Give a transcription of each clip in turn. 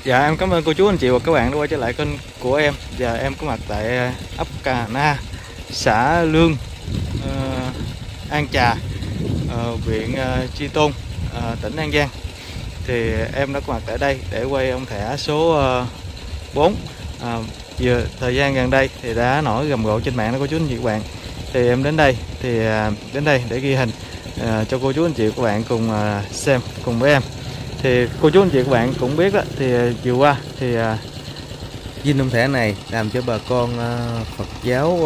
Dạ em cảm ơn cô chú anh chị và các bạn đã quay trở lại kênh của em. Và em có mặt tại ấp Cà Na, xã Lương, An Chà, huyện Chi Tôn, tỉnh An Giang. Thì em đã có mặt tại đây để quay ông thẻ số 4. Vừa thời gian gần đây thì đã nổi rầm rộ trên mạng đó cô chú anh chị các bạn. Thì em đến đây để ghi hình cho cô chú anh chị các bạn cùng xem cùng với em. Thì cô chú anh chị các bạn cũng biết đó, thì vừa qua thì dinh ông thẻ này làm cho bà con Phật giáo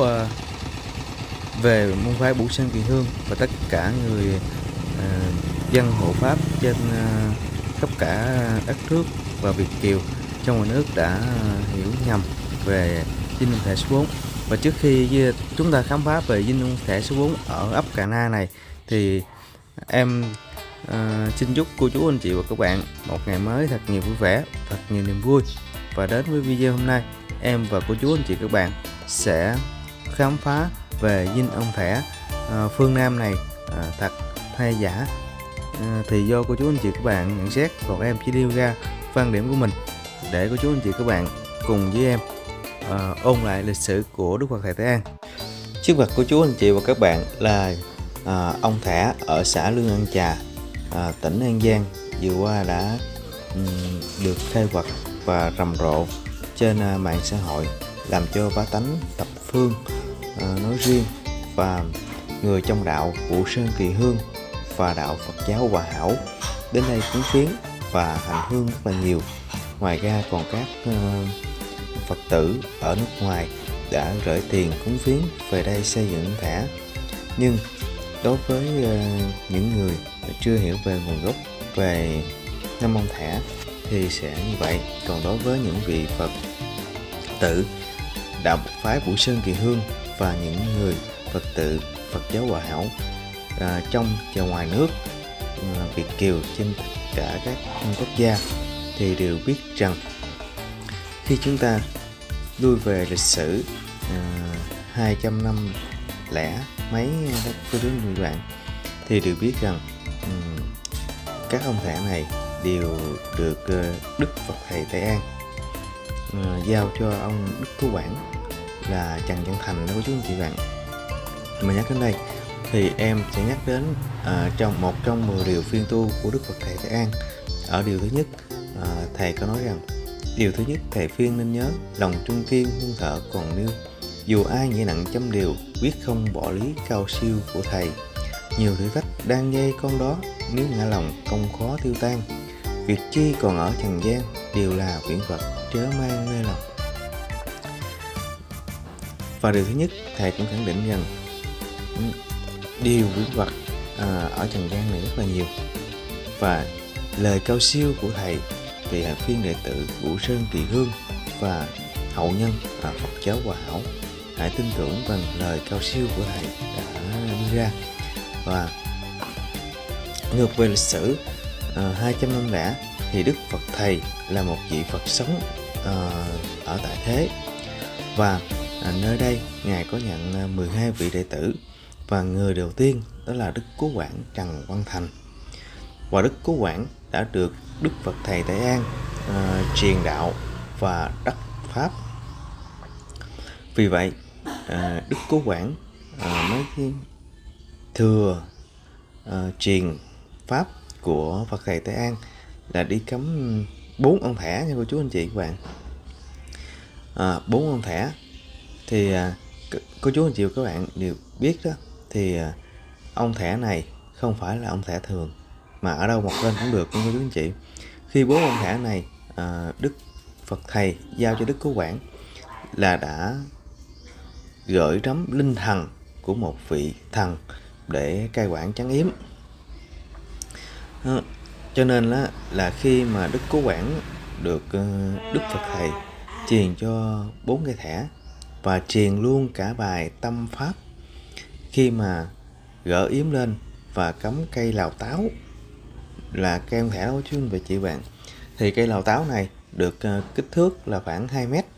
về môn phái Bửu Sơn Kỳ Hương và tất cả người dân hộ pháp trên khắp cả đất nước và Việt kiều trong ngoài nước đã hiểu nhầm về dinh ông thẻ số 4. Và trước khi chúng ta khám phá về dinh ông thẻ số 4 ở ấp Cà Na này thì em xin chúc cô chú anh chị và các bạn một ngày mới thật nhiều vui vẻ, thật nhiều niềm vui. Và đến với video hôm nay, em và cô chú anh chị các bạn sẽ khám phá về dinh ông thẻ phương Nam này thật hay giả. Thì do cô chú anh chị các bạn nhận xét, còn em chỉ nêu ra quan điểm của mình để cô chú anh chị các bạn cùng với em ôn lại lịch sử của Đức Phật Thầy Tế An. Trước mặt cô chú anh chị và các bạn là ông thẻ ở xã Lương An Chà, tỉnh An Giang vừa qua đã được khai quật và rầm rộ trên mạng xã hội, làm cho bá tánh thập phương nói riêng và người trong đạo Bửu Sơn Kỳ Hương và đạo Phật giáo Hòa Hảo đến đây cúng viếng và hành hương rất là nhiều. Ngoài ra còn các Phật tử ở nước ngoài đã gửi tiền cúng viếng về đây xây dựng thẻ. Nhưng đối với những người chưa hiểu về nguồn gốc về năm ông thẻ thì sẽ như vậy. Còn đối với những vị Phật tử đạo phái Bửu Sơn Kỳ Hương và những người Phật tử Phật giáo Hòa Hảo trong và ngoài nước, Việt kiều trên tất cả các quốc gia thì đều biết rằng khi chúng ta lui về lịch sử 200 năm lẻ mấy cô chú người bạn thì đều biết rằng các ông thẻ này đều được Đức Phật Thầy Tế An giao cho ông Đức Cứu Quảng là Trần Văn Thành đó cô chú anh chị bạn. Mà nhắc đến đây thì em sẽ nhắc đến trong một trong 10 điều phiên tu của Đức Phật Thầy Tế An. Ở điều thứ nhất, thầy có nói rằng điều thứ nhất thầy phiên nên nhớ lòng trung kiên muôn thở còn nêu, dù ai nhẹ nặng trăm điều quyết không bỏ lý cao siêu của thầy. Nhiều thử thách đang dây con đó, nếu ngã lòng không khó tiêu tan. Việc chi còn ở trần gian đều là viễn vật chớ mang nơi lòng. Và điều thứ nhất thầy cũng khẳng định rằng điều viễn vật ở trần gian này rất là nhiều. Và lời cao siêu của thầy thì phiên đệ tử Bửu Sơn Kỳ Hương và hậu nhân Phật giáo Hòa Hảo hãy tin tưởng vào lời cao siêu của thầy đã đưa ra. Và ngược về lịch sử 200 năm đã thì Đức Phật Thầy là một vị Phật sống ở tại thế, và nơi đây ngài có nhận 12 vị đệ tử, và người đầu tiên đó là Đức Cứu Quảng Trần Văn Thành. Và Đức Cứu Quảng đã được Đức Phật Thầy Tế An truyền đạo và đắc pháp. Vì vậy Đức Cứu Quảng mới thừa truyền pháp của Phật Thầy Tế An là đi cấm 4 ông thẻ nha cô chú anh chị các bạn. 4 ông thẻ thì cô chú anh chị các bạn đều biết đó, thì ông thẻ này không phải là ông thẻ thường mà ở đâu mọc lên cũng được cô chú anh chị. Khi 4 ông thẻ này Đức Phật Thầy giao cho Đức Cứu Quảng là đã gửi rắm linh thần của một vị thần để cai quản trấn yếm. Cho nên là khi mà Đức Cứu Quảng được Đức Phật Thầy truyền cho 4 cái thẻ và truyền luôn cả bài tâm pháp, khi mà gỡ yếm lên và cắm cây lào táo là cây ông thẻ đó chứ về chị bạn, thì cây lào táo này được kích thước là khoảng 2 mét.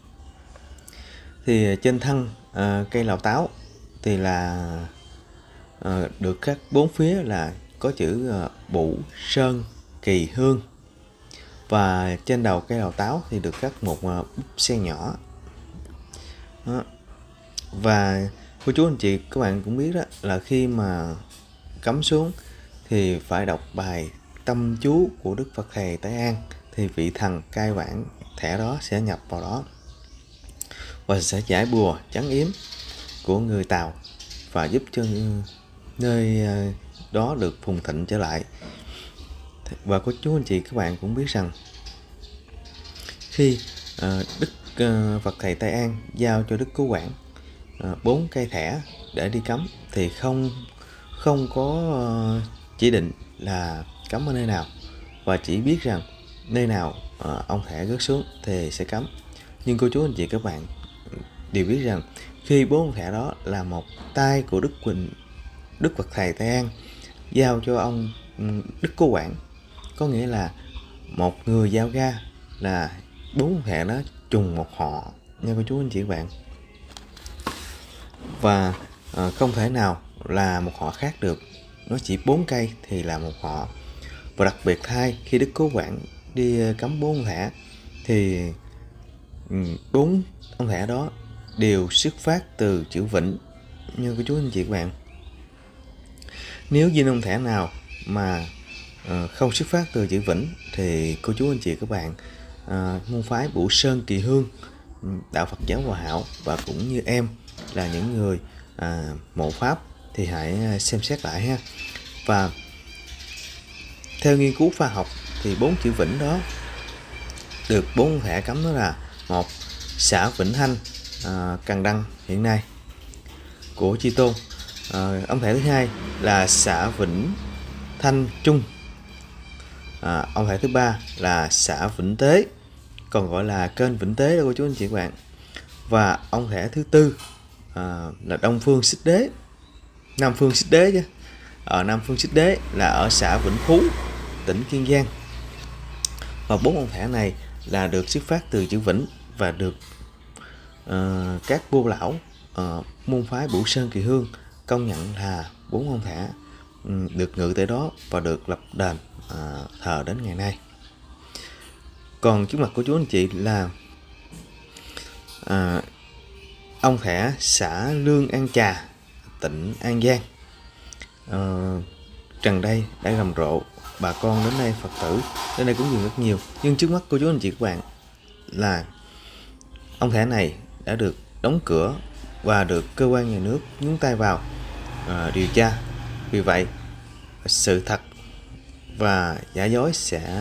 Thì trên thân cây lào táo thì là được khắc 4 phía là có chữ Bửu Sơn Kỳ Hương. và trên đầu cây đào táo thì được khắc một búp sen nhỏ. Đó. Và cô chú anh chị các bạn cũng biết đó, là khi mà cắm xuống thì phải đọc bài tâm chú của Đức Phật Thầy Tây An, thì vị thần cai quản thẻ đó sẽ nhập vào đó và sẽ giải bùa trấn yếm của người Tàu và giúp cho nơi đó được phồn thịnh trở lại. Và cô chú anh chị các bạn cũng biết rằng khi Đức Phật Thầy Tây An giao cho Đức Cứu Quảng 4 cây thẻ để đi cắm, thì không có chỉ định là cắm ở nơi nào, và chỉ biết rằng nơi nào ông thẻ rớt xuống thì sẽ cắm. Nhưng cô chú anh chị các bạn đều biết rằng khi 4 ông thẻ đó là một tay của Đức Phật Thầy Tây An giao cho ông Đức Cứu Quảng, có nghĩa là một người giao ra là 4 ông thẻ đó trùng một họ nha cô chú anh chị các bạn, và không thể nào là một họ khác được, nó chỉ 4 cây thì là một họ. Và đặc biệt thay khi Đức Cứu Quảng đi cắm 4 ông thẻ thì 4 ông thẻ đó đều xuất phát từ chữ Vĩnh như cô chú anh chị các bạn. Nếu viên ông thẻ nào mà không xuất phát từ chữ Vĩnh thì cô chú anh chị các bạn, môn phái Bửu Sơn Kỳ Hương, đạo Phật giáo Hòa Hảo và cũng như em là những người mộ pháp thì hãy xem xét lại ha. Và theo nghiên cứu khoa học thì 4 chữ Vĩnh đó được 4 thẻ cắm, đó là một xã Vĩnh Thanh Cần Đăng hiện nay của Chi Tôn. Ông thẻ thứ hai là xã Vĩnh Thanh Trung. Ông thẻ thứ ba là xã Vĩnh Tế, còn gọi là kênh Vĩnh Tế đó cô chú anh chị các bạn. Và ông thẻ thứ tư là Đông Phương Xích Đế, Nam Phương Xích Đế chứ. Nam Phương Xích Đế là ở xã Vĩnh Phú, tỉnh Kiên Giang. Và 4 ông thẻ này là được xuất phát từ chữ Vĩnh và được các vua lão môn phái Bửu Sơn Kỳ Hương công nhận là 4 ông thẻ được ngự tại đó và được lập đền thờ đến ngày nay. Còn trước mặt của chú anh chị là ông thẻ xã Lương An Trà, tỉnh An Giang. Gần đây đã rầm rộ, bà con đến đây, Phật tử đến đây cũng nhiều rất nhiều. Nhưng trước mắt cô chú anh chị các bạn là ông thẻ này đã được đóng cửa và được cơ quan nhà nước nhúng tay vào điều tra. Vì vậy sự thật và giả dối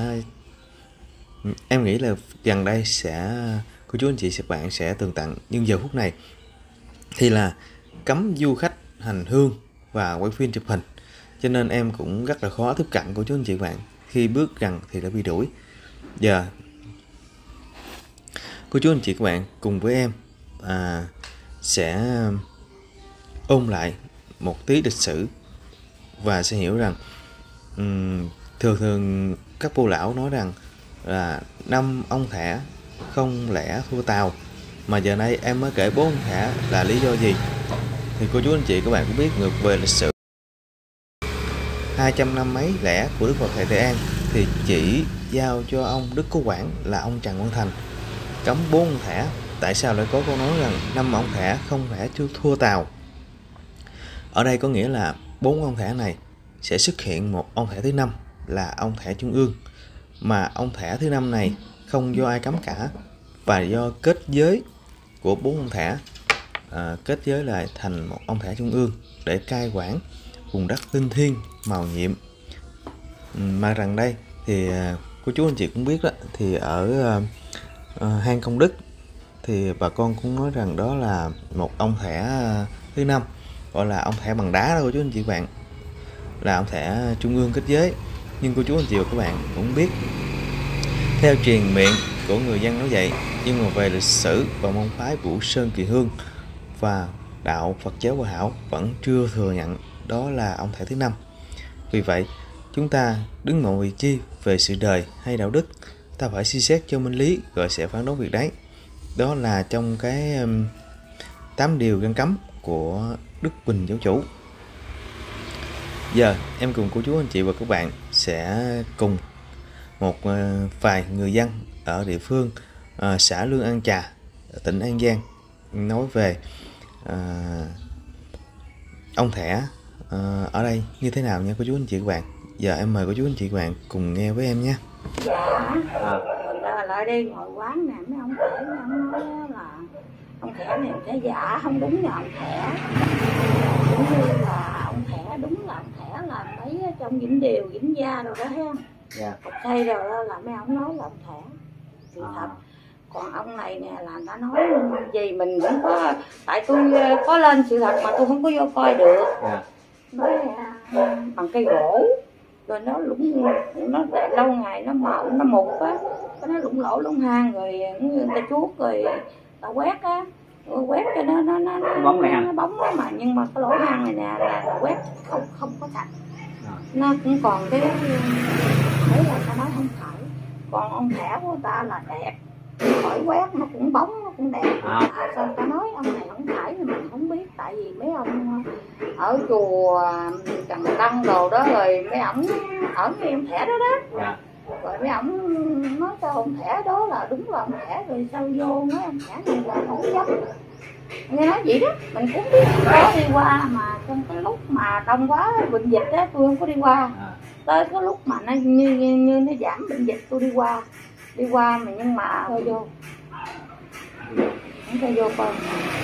em nghĩ là gần đây cô chú anh chị các bạn sẽ tường tận. Nhưng giờ phút này thì là cấm du khách hành hương và quay phim chụp hình, cho nên em cũng rất là khó tiếp cận của chú anh chị các bạn. Khi bước gần thì đã bị đuổi. Giờ cô chú anh chị các bạn cùng với em sẽ ôn lại một tí lịch sử và sẽ hiểu rằng thường các vua lão nói rằng là 5 ông thẻ không lẽ thua Tàu, mà giờ đây em mới kể 4 ông thẻ là lý do gì. Thì cô chú anh chị các bạn cũng biết ngược về lịch sử 200 năm mấy lẻ của Đức Phật Thầy Tây An thì chỉ giao cho ông Đức Cứu Quảng là ông Trần Quang Thành cấm 4 ông thẻ. Tại sao lại có câu nói rằng 5 ông thẻ không thể thua Tàu? Ở đây có nghĩa là 4 ông thẻ này sẽ xuất hiện một ông thẻ thứ 5 là ông thẻ Trung ương, mà ông thẻ thứ 5 này không do ai cấm cả, và do kết giới của 4 ông thẻ kết giới lại thành một ông thẻ Trung ương để cai quản vùng đất linh thiêng màu nhiệm. Mà rằng đây thì cô chú anh chị cũng biết đó, thì ở hang Công Đức thì bà con cũng nói rằng đó là một ông thẻ thứ 5, gọi là ông thẻ bằng đá đó cô chú anh chị bạn, là ông thẻ Trung ương kết giới. Nhưng cô chú anh chị và các bạn cũng biết, theo truyền miệng của người dân nói vậy, nhưng mà về lịch sử và môn phái Bửu Sơn Kỳ Hương và đạo Phật giáo Hòa Hảo vẫn chưa thừa nhận đó là ông thẻ thứ 5. Vì vậy chúng ta đứng mọi vị chi về sự đời hay đạo đức, ta phải suy xét cho minh lý rồi sẽ phán đoán việc đấy. Đó là trong cái 8 điều ngăn cấm của Đức Bình Giáo Chủ. Giờ em cùng cô chú anh chị và các bạn sẽ cùng một vài người dân ở địa phương xã Lương An Trà, tỉnh An Giang nói về ông thẻ ở đây như thế nào nha cô chú anh chị các bạn. Giờ em mời cô chú anh chị các bạn cùng nghe với em nhé. Dạ, lại đây ngồi quán nè, mấy ông thẻ ông nói là ông thẻ này thẻ giả, không đúng là ông thẻ, cũng như là ông thẻ đúng là ông thẻ là mấy trong Vĩnh Điều, Vĩnh Gia rồi đó ha. Dạ. Cục xây rồi đó là mấy ông nói là ông thẻ sự thật. Còn ông này nè là đã nói gì mình cũng có, tại tôi có lên sự thật mà tôi không có vô coi được. Dạ. Nói bằng cây gỗ rồi nó lũng, nó để lâu ngày nó mạo nó mục á, nó lũng lỗ lũng hang rồi người ta chuốt rồi ta quét á, quét cho nó bóng này nó bóng đó mà, nhưng mà cái lỗ hang này nè là quét không có sạch. Nó cũng còn cái phải là ta nói không phải, còn ông thẻ của ta là đẹp, khỏi quét nó cũng bóng nó cũng đẹp. Sao ta nói ông này không phải thì mình không biết, tại vì mấy ông ở chùa Trần Đăng đồ đó rồi mấy ổng ở cái em thẻ đó đó. Rồi mấy ổng nói cho ông thẻ đó là đúng là ông thẻ, rồi sao vô nói ông thẻ này là không giống. Nghe nói vậy đó, mình cũng biết có đi qua mà trong cái lúc mà đông quá bệnh dịch á tôi không có đi qua. Tới cái lúc mà nó như nó giảm bệnh dịch tôi đi qua mà, nhưng mà thôi vô không cho vô coi.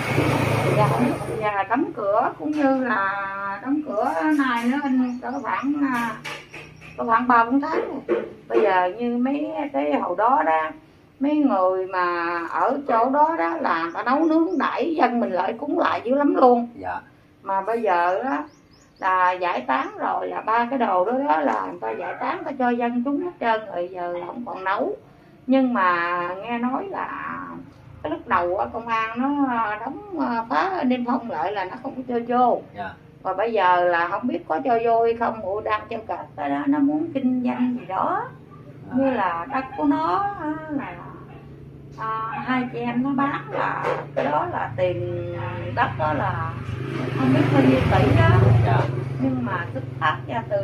Và đóng cửa cũng như là đóng cửa này nó cỡ khoảng 3-4 tháng rồi. Bây giờ như mấy cái hồi đó đó, mấy người mà ở chỗ đó đó là ta nấu nướng đãi dân mình lại cúng lại dữ lắm luôn. Dạ. Mà bây giờ đó là giải tán rồi, là 3 cái đồ đó đó là người ta giải tán, ta cho dân chúng hết trơn rồi, giờ là không còn nấu. Nhưng mà nghe nói là cái lúc đầu công an nó đóng phá niêm phong lại là nó không có cho vô. Dạ. Rồi bây giờ là không biết có cho vô hay không, bộ đang cho cặp cái đó nó muốn kinh doanh gì đó. Như là đất của nó là hai chị em nó bán là cái đó là tiền đất đó là không biết bao nhiêu tỷ đó. Dạ. Nhưng mà xuất phát ra từ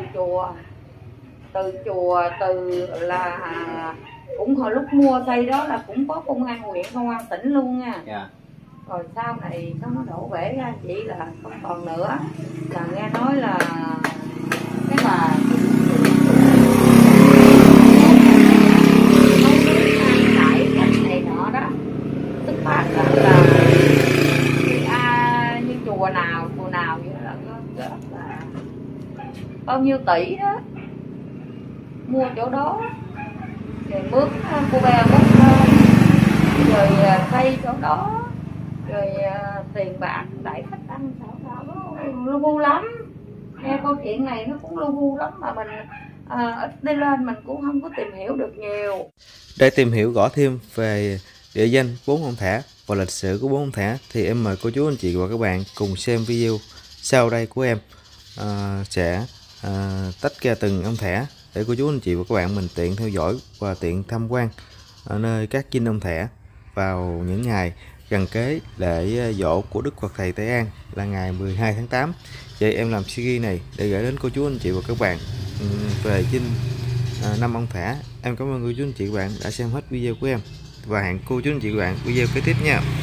từ là cũng hồi lúc mua xây đó là cũng có công an huyện, công an tỉnh luôn nha. Dạ. Rồi sau này nó đổ bể ra vậy là không còn nữa, là nghe nói là cái bà lại cách này nọ đó, xuất phát là như chùa nào vậy là bao nhiêu tỷ đó mua chỗ đó, rồi mướn cô bé mướn rồi xây chỗ đó, rồi tiền bạc đẩy khách ăn sao đó lu bu lắm. Nghe câu chuyện này nó cũng lu bu lắm mà mình ít đi lên mình cũng không có tìm hiểu được nhiều. Để tìm hiểu rõ thêm về địa danh 4 ông thẻ và lịch sử của 4 ông thẻ thì em mời cô chú anh chị và các bạn cùng xem video sau đây của em. Sẽ tách ra từng ông thẻ để cô chú anh chị và các bạn mình tiện theo dõi và tiện tham quan ở nơi các dinh ông thẻ vào những ngày gần kế lễ giỗ của Đức Phật Thầy Tây An là ngày 12 tháng 8. Vậy em làm series này để gửi đến cô chú anh chị và các bạn về dinh 5 ông thẻ. Em cảm ơn cô chú anh chị và các bạn đã xem hết video của em và hẹn cô chú anh chị và các bạn video kế tiếp nha.